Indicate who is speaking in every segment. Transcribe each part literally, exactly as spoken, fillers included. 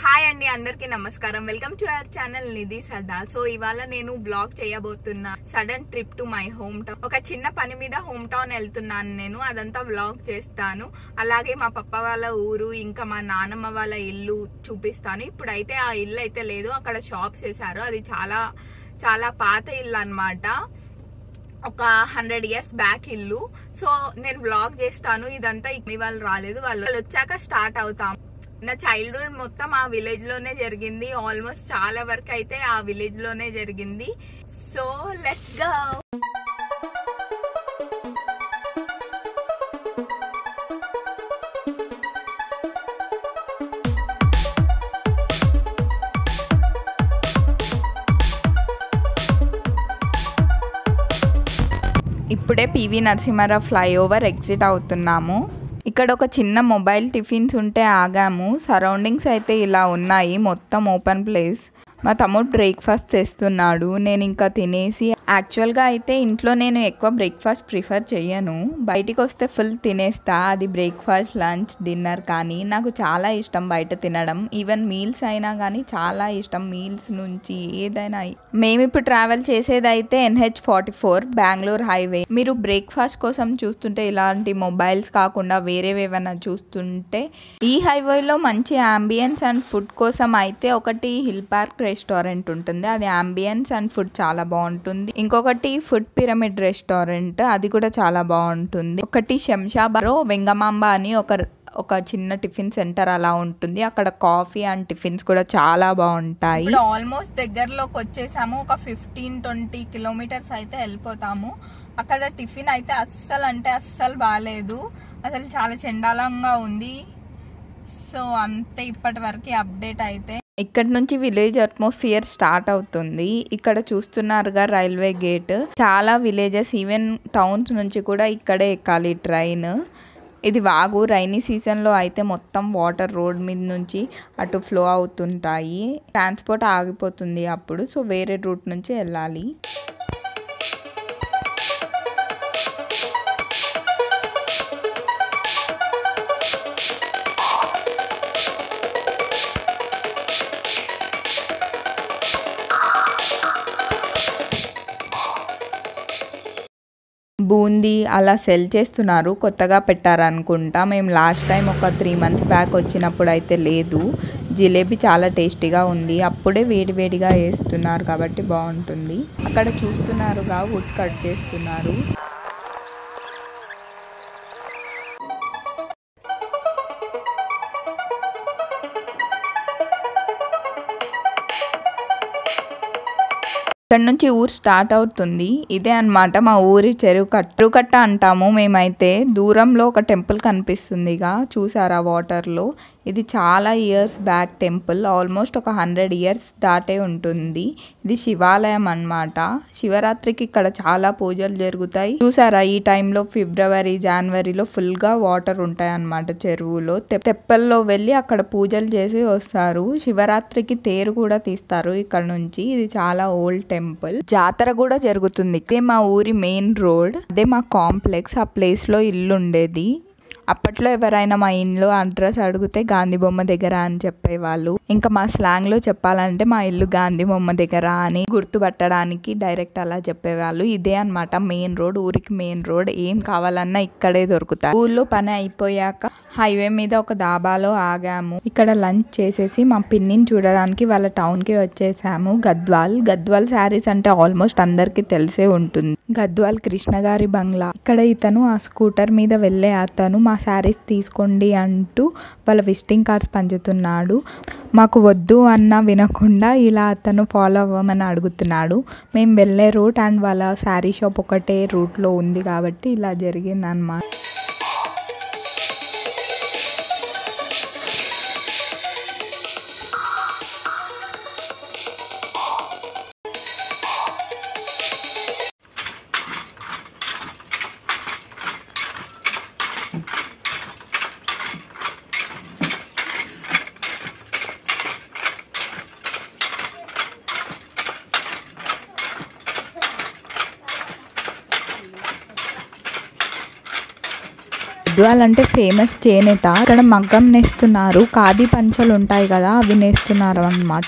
Speaker 1: Hi అండి, అందరికీ నమస్కారం. Welcome to our channel Nidhi Sada. So ఇవాళ నేను బ్లాగ్ చేయబోతున్నా sudden trip to my home town. ఒక చిన్న పని మీద హోమ్ టౌన్ వెళ్తున్నాను నేను, అదంతా బ్లాగ్ చేస్తాను. అలాగే మా పప్ప వాళ్ళ ఊరు, ఇంకా మా నానమ్మ వాళ్ళ ఇల్లు చూపిస్తాను. ఇప్పుడైతే ఆ ఇల్లు అయితే లేదు, అక్కడ షాప్స్ వేసారు. అది చాలా చాలా పాత ఇల్లు అన్నమాట, ఒక హండ్రెడ్ ఇయర్స్ బ్యాక్ ఇల్లు. సో నేను బ్లాగ్ చేస్తాను. ఇదంతా మీ వాళ్ళు రాలేదు, వాళ్ళు వచ్చాక స్టార్ట్ అవుతాం. నా చైల్డ్హుడ్ మొత్తం ఆ విలేజ్ లోనే జరిగింది. ఆల్మోస్ట్ చాలా వరకు అయితే ఆ విలేజ్ లోనే జరిగింది. So let's go. ఇప్పుడే పివి నరసింహారావు ఫ్లైఓవర్ ఎగ్జిట్ అవుతున్నాము. ఇక్కడ ఒక చిన్న మొబైల్ టిఫిన్స్ ఉంటే ఆగాము. సరౌండింగ్స్ అయితే ఇలా ఉన్నాయి, మొత్తం ఓపెన్ ప్లేస్. మా తమ్ముడు బ్రేక్ఫాస్ట్ తెస్తున్నాడు, నేను ఇంకా తినేసి. యాక్చువల్గా అయితే ఇంట్లో నేను ఎక్కువ బ్రేక్ఫాస్ట్ ప్రిఫర్ చెయ్యను, బయటికి వస్తే ఫుల్ తినేస్తా. అది బ్రేక్ఫాస్ట్, లంచ్, డిన్నర్. కానీ నాకు చాలా ఇష్టం బయట తినడం. ఈవెన్ మీల్స్ అయినా కానీ చాలా ఇష్టం, మీల్స్ నుంచి ఏదైనా. మేము ఇప్పుడు ట్రావెల్ చేసేది అయితే NH forty four Bengaluru highway. మీరు బ్రేక్ఫాస్ట్ కోసం చూస్తుంటే ఇలాంటి మొబైల్స్ కాకుండా వేరేవి ఏమైనా చూస్తుంటే, ఈ హైవేలో మంచి అంబియన్స్ అండ్ ఫుడ్ కోసం అయితే ఒకటి హిల్ పార్క్ రెస్టారెంట్ ఉంటుంది. అది అంబియన్స్ అండ్ ఫుడ్ చాలా బాగుంటుంది. ఇంకొకటి ఫుడ్ పిరమిడ్ రెస్టారెంట్, అది కూడా చాలా బాగుంటుంది. ఒకటి శంషాబాద్లో వెంగమాంబ అని ఒక ఒక చిన్న టిఫిన్ సెంటర్ అలా ఉంటుంది. అక్కడ కాఫీ అండ్ టిఫిన్స్ కూడా చాలా బాగుంటాయి. ఆల్మోస్ట్ దగ్గరలోకి వచ్చేసాము, ఒక ఫిఫ్టీన్ ట్వంటీ కిలోమీటర్స్ అయితే వెళ్ళిపోతాము. అక్కడ టిఫిన్ అయితే అస్సలు అంటే అస్సలు బాగాలేదు, అసలు చాలా చండాలంగా ఉంది. సో అంతే ఇప్పటి వరకు అప్డేట్ అయితే. ఇక్కడ నుంచి విలేజ్ అట్మాస్ఫియర్ స్టార్ట్ అవుతుంది. ఇక్కడ చూస్తున్నారుగా రైల్వే గేట్. చాలా విలేజెస్, ఈవెన్ టౌన్స్ నుంచి కూడా ఇక్కడే ఎక్కాలి ట్రైన్. ఇది వాగు. రైనీ సీజన్లో అయితే మొత్తం వాటర్ రోడ్ మీద నుంచి అటు ఫ్లో అవుతుంటాయి. ట్రాన్స్పోర్ట్ ఆగిపోతుంది అప్పుడు, సో వేరే రూట్ నుంచి వెళ్ళాలి. బూందీ అలా సెల్ చేస్తున్నారు, కొత్తగా పెట్టారనుకుంటా. మేము లాస్ట్ టైం ఒక త్రీ మంత్స్ బ్యాక్ వచ్చినప్పుడు అయితే లేదు. జిలేబీ చాలా టేస్టీగా ఉంది, అప్పుడే వేడి వేడిగా వేస్తున్నారు కాబట్టి బాగుంటుంది. అక్కడ చూస్తున్నారుగా వుడ్ కట్ చేస్తున్నారు. ఇక్కడ నుంచి ఊరు స్టార్ట్ అవుతుంది. ఇదే అన్నమాట మా ఊరి చెరువు కట్ట. చెరువు కట్ట అంటాము మేమైతే. దూరంలో ఒక టెంపుల్ కనిపిస్తుందిగా, చూసారా వాటర్లో. ఇది చాలా ఇయర్స్ బ్యాక్ టెంపుల్, ఆల్మోస్ట్ ఒక హండ్రెడ్ ఇయర్స్ దాటే ఉంటుంది. ఇది శివాలయం అన్నమాట. శివరాత్రికి ఇక్కడ చాలా పూజలు జరుగుతాయి. చూసారా, ఈ టైంలో ఫిబ్రవరి జనవరిలో ఫుల్ గా వాటర్ ఉంటాయి అన్నమాట చెరువులో. తెప్పల్లో వెళ్ళి అక్కడ పూజలు చేసి వస్తారు. శివరాత్రికి తేరు కూడా తీస్తారు ఇక్కడ నుంచి. ఇది చాలా ఓల్డ్ టెంపుల్. జాతర కూడా జరుగుతుంది. ఇదే మా ఊరి మెయిన్ రోడ్, అదే మా కాంప్లెక్స్. ఆ ప్లేస్ లో ఇల్లు ఉండేది. అప్పట్లో ఎవరైనా మా ఇంట్లో అడ్రస్ అడిగితే గాంధీ బొమ్మ దగ్గర అని చెప్పేవాళ్ళు. ఇంకా మా స్లాంగ్ లో చెప్పాలంటే మా ఇల్లు గాంధీ బొమ్మ దగ్గర అని గుర్తుపట్టడానికి డైరెక్ట్ అలా చెప్పేవాళ్ళు. ఇదే అన్నమాట మెయిన్ రోడ్, ఊరికి మెయిన్ రోడ్. ఏం కావాలన్నా ఇక్కడే దొరుకుతాయి. ఊర్లో పని అయిపోయాక హైవే మీద ఒక దాబాలో ఆగాము. ఇక్కడ లంచ్ చేసేసి మా పిన్నిని చూడడానికి వాళ్ళ టౌన్ కి వచ్చేసాము. గద్వాల్ గద్వాల్ శారీస్ అంటే ఆల్మోస్ట్ అందరికి తెలిసే ఉంటుంది. గద్వాల్ కృష్ణ గారి బంగ్లా. ఇక్కడ ఇతను ఆ స్కూటర్ మీద వెళ్ళే అతను మా శారీస్ తీసుకోండి అంటూ వాళ్ళ విజిటింగ్ కార్డ్స్ పంచుతున్నాడు. మాకు వద్దు అన్న వినకుండా ఇలా అతను ఫాలో అవ్వమని అడుగుతున్నాడు. మేము వెళ్ళే రూట్ అండ్ వాళ్ళ శారీ షాప్ ఒకటే రూట్లో ఉంది కాబట్టి ఇలా జరిగింది అన్నమాట. గద్వాల్ అంటే ఫేమస్ చేనేత. ఇక్కడ మగ్గం నేస్తున్నారు, ఖాదీ పంచలు ఉంటాయి కదా అవి నేస్తున్నారు అన్నమాట.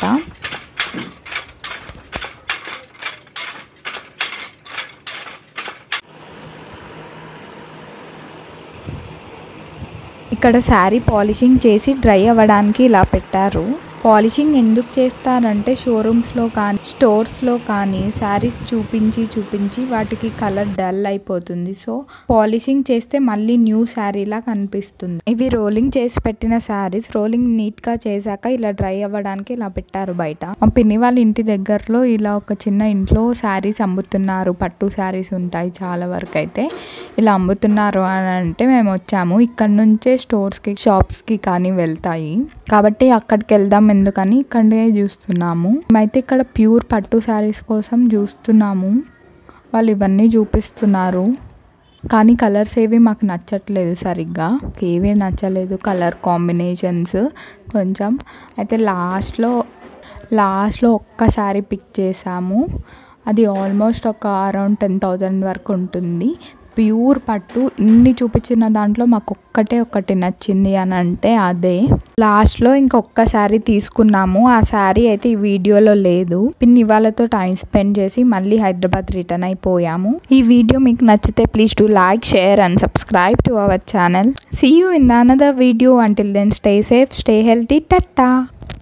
Speaker 1: ఇక్కడ శారీ పాలిషింగ్ చేసి డ్రై అవ్వడానికి ఇలా పెట్టారు. పాలిషింగ్ ఎందుకు చేస్తారంటే షోరూమ్స్లో కానీ స్టోర్స్లో కానీ శారీస్ చూపించి చూపించి వాటికి కలర్ డల్ అయిపోతుంది. సో పాలిషింగ్ చేస్తే మళ్ళీ న్యూ శారీలా కనిపిస్తుంది. ఇవి రోలింగ్ చేసి పెట్టిన శారీస్. రోలింగ్ నీట్గా చేశాక ఇలా డ్రై అవ్వడానికి ఇలా పెట్టారు బయట. మా పిన్ని వాళ్ళ ఇంటి దగ్గరలో ఇలా ఒక చిన్న ఇంట్లో శారీస్ అమ్ముతున్నారు. పట్టు శారీస్ ఉంటాయి చాలా వరకు అయితే. ఇలా అమ్ముతున్నారు అని అంటే మేము వచ్చాము. ఇక్కడ నుంచే స్టోర్స్కి షాప్స్కి కానీ వెళ్తాయి కాబట్టి అక్కడికి వెళ్దాం ఎందుకని ఇక్కడే చూస్తున్నాము. మేమైతే ఇక్కడ ప్యూర్ పట్టు శారీస్ కోసం చూస్తున్నాము. వాళ్ళు ఇవన్నీ చూపిస్తున్నారు కానీ కలర్స్ ఏవి మాకు నచ్చట్లేదు సరిగ్గా. ఏవీ నచ్చలేదు కలర్ కాంబినేషన్స్ కొంచెం. అయితే లాస్ట్లో లాస్ట్లో ఒక్క శారీ పిక్ చేసాము. అది ఆల్మోస్ట్ ఒక అరౌండ్ టెన్ థౌజండ్ వరకు ఉంటుంది. ప్యూర్ పట్టు. ఇన్ని చూపించిన దాంట్లో మాకు ఒక్కటే ఒక్కటి నచ్చింది అని అంటే అదే. లాస్ట్లో ఇంకొక శారీ తీసుకున్నాము. ఆ శారీ అయితే ఈ వీడియోలో లేదు. పిన్ని వాళ్ళతో టైం స్పెండ్ చేసి మళ్ళీ హైదరాబాద్ రిటర్న్ అయిపోయాము. ఈ వీడియో మీకు నచ్చితే please do like, share and subscribe to our channel. See you in another video. Until then stay safe, stay healthy. టట్టా.